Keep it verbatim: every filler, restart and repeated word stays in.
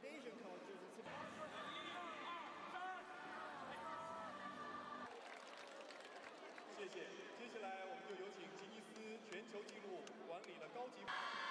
with Asian cultures. It's about 谢谢。接下来我们就有请吉尼斯全球纪录管理的高级。